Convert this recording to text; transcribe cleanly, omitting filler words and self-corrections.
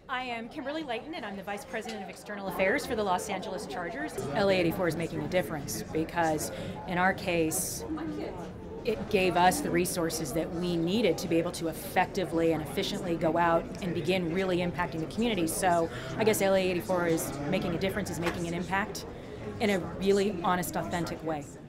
I am Kimberly Layton, and I'm the Vice President of External Affairs for the Los Angeles Chargers. LA84 is making a difference because, in our case, it gave us the resources that we needed to be able to effectively and efficiently go out and begin really impacting the community. So I guess LA84 is making a difference, is making an impact in a really honest, authentic way.